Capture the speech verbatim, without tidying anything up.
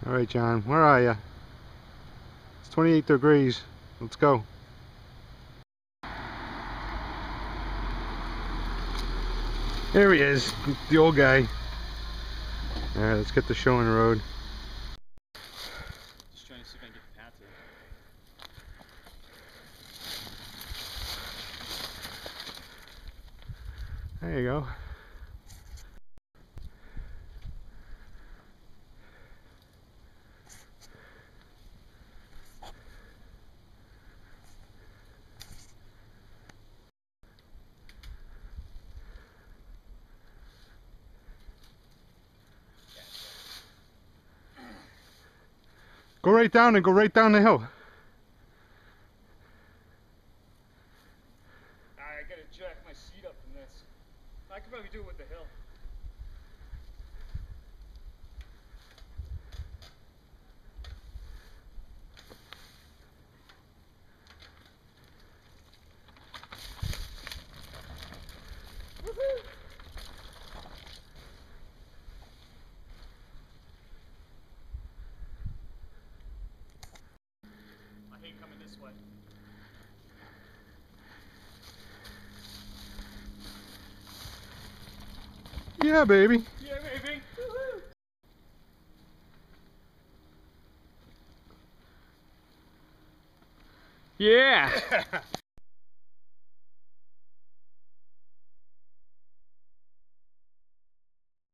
Alright, John, where are you? It's twenty-eight degrees. Let's go. There he is, the old guy. Alright, let's get the show on the road. Just trying to see if I can get the path in. There you go. Go right down and go right down the hill. I gotta jack my seat up from this. I could probably do it with the hill. Woohoo! I hate coming this way. Yeah, baby. Yeah, baby. Woohoo! Yeah.